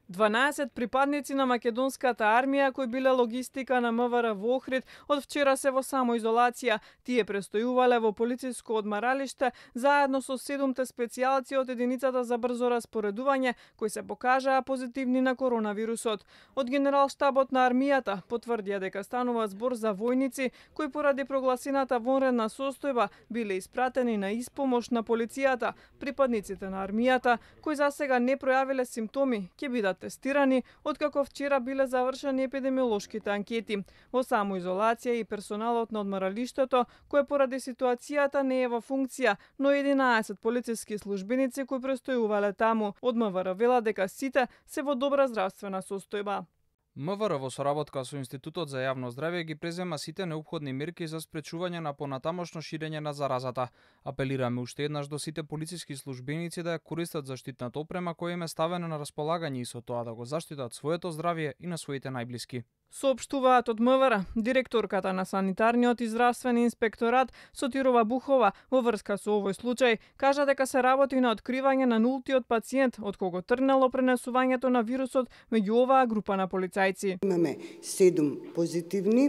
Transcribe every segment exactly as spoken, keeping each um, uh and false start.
дванаесет припадници на македонската армија кои биле логистика на МВР во Охрид од вчера се во самоизолација. Тие престојувале во полициско одмаралиште заедно со седумте специјалци од единицата за брзо распоредување кои се покажаа позитивни на коронавирусот. Од Генералштабот на армијата потврдија дека станува збор за војници кои поради прогласената вонредна состојба биле испратени на испомош на полицијата. Припадниците на армијата кои засега не пројавиле симптоми ќе бидат тестирани, откако вчера биле завршени епидемиолошките анкети. Во самоизолација и персоналот на одмаралиштето, кој поради ситуацијата не е во функција, но единаесет полициски службеници кои престојувале таму. Од МВР вела дека сите се во добра здравствена состојба. МВР во соработка со Институтот за јавно здравје ги презема сите неопходни мерки за спречување на понатамошно ширење на заразата. Апелираме уште еднаш до сите полициски службеници да ја користат заштитната опрема која им е ставена на располагање и со тоа да го заштитат своето здравје и на своите најблиски. Соопштуваат од МВР. Директорката на Санитарниот и здравствен инспекторат Сотирова Бухова во врска со овој случај кажа дека се работи на откривање на нултиот пациент од кого тргнало пренесувањето на вирусот меѓу оваа група на полицајци. Имаме седум позитивни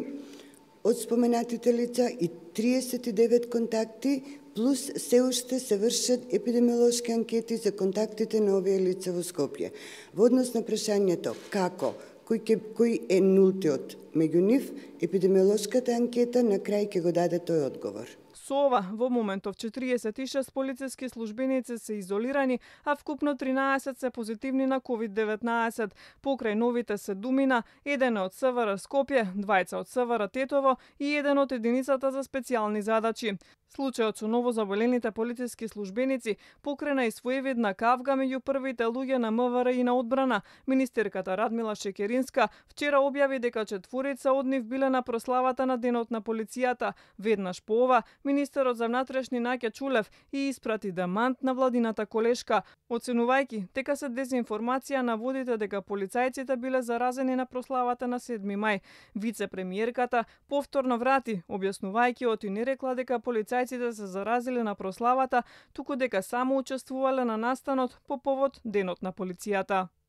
од споменатите лица и триесет и девет контакти, плюс се уште се вршат епидемиолошки анкети за контактите на овие лица во Скопје. Во однос на прашањето како Кој, ке, кој е нултиот меѓу нив, епидемиолошката анкета на крај ќе го даде тој одговор. Со ова, во моментов четириесет и шест полициски службеници се изолирани, а вкупно тринаесет се позитивни на ковид деветнаесет. Покрај новите седумина, еден од СВР Скопје, двајца од СВР Тетово и еден од единицата за специјални задачи. Случајот со новозаболените полициски службеници покрена и своевидна кавга меѓу првите луѓе на МВР и на одбрана. Министерката Радмила Шекеринска вчера објави дека четворица од нив биле на прославата на Денот на полицијата. Веднаш по ова, министерот за внатрешни Наќа Чулев и испрати демант на владината колешка, оценувајќи дека се дезинформација наводите дека полицајците биле заразени на прославата на седми мај. Вице-премиерката повторно врати, објаснувајќи оти не рекла дека полицајците се заразиле на прославата, туку дека само учествувале на настанот по повод Денот на полицијата.